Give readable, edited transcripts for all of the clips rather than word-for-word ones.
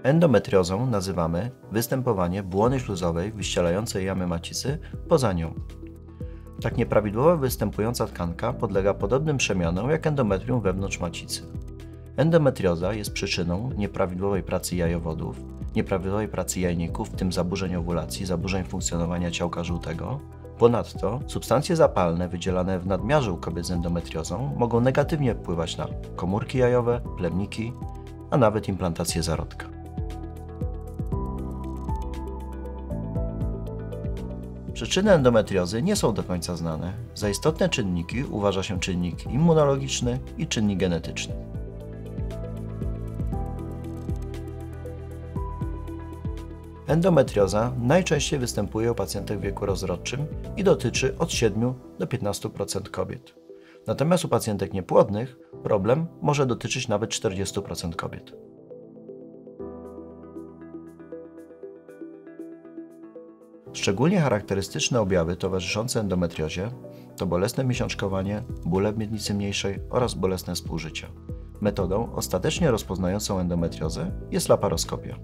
Endometriozą nazywamy występowanie błony śluzowej wyścielającej jamy macicy poza nią. Tak nieprawidłowo występująca tkanka podlega podobnym przemianom jak endometrium wewnątrz macicy. Endometrioza jest przyczyną nieprawidłowej pracy jajowodów, nieprawidłowej pracy jajników, w tym zaburzeń owulacji, zaburzeń funkcjonowania ciałka żółtego. Ponadto substancje zapalne wydzielane w nadmiarze u kobiet z endometriozą mogą negatywnie wpływać na komórki jajowe, plemniki, a nawet implantację zarodka. Przyczyny endometriozy nie są do końca znane. Za istotne czynniki uważa się czynnik immunologiczny i czynnik genetyczny. Endometrioza najczęściej występuje u pacjentek w wieku rozrodczym i dotyczy od 7 do 15% kobiet. Natomiast u pacjentek niepłodnych problem może dotyczyć nawet 40% kobiet. Szczególnie charakterystyczne objawy towarzyszące endometriozie to bolesne miesiączkowanie, bóle w miednicy mniejszej oraz bolesne współżycia. Metodą ostatecznie rozpoznającą endometriozę jest laparoskopia.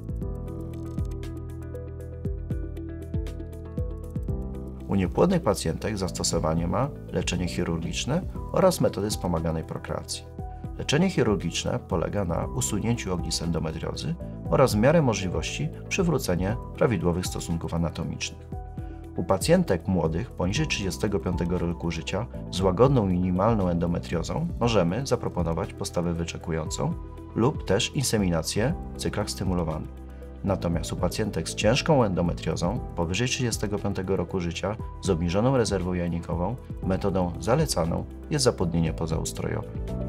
U niepłodnych pacjentek zastosowanie ma leczenie chirurgiczne oraz metody wspomaganej prokreacji. Leczenie chirurgiczne polega na usunięciu ognisk endometriozy oraz w miarę możliwości przywrócenie prawidłowych stosunków anatomicznych. U pacjentek młodych poniżej 35 roku życia z łagodną minimalną endometriozą możemy zaproponować postawę wyczekującą lub też inseminację w cyklach stymulowanych. Natomiast u pacjentek z ciężką endometriozą powyżej 35 roku życia z obniżoną rezerwą jajnikową metodą zalecaną jest zapłodnienie pozaustrojowe.